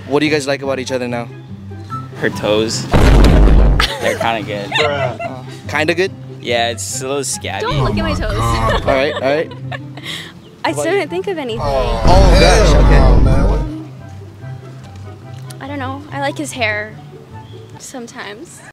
What do you guys like about each other now? Her toes. They're kind of good. Kinda good? Yeah, it's a little scabby. Don't look at my toes. All right, all right. I still didn't think of anything. Oh gosh, okay. I don't know. I like his hair sometimes.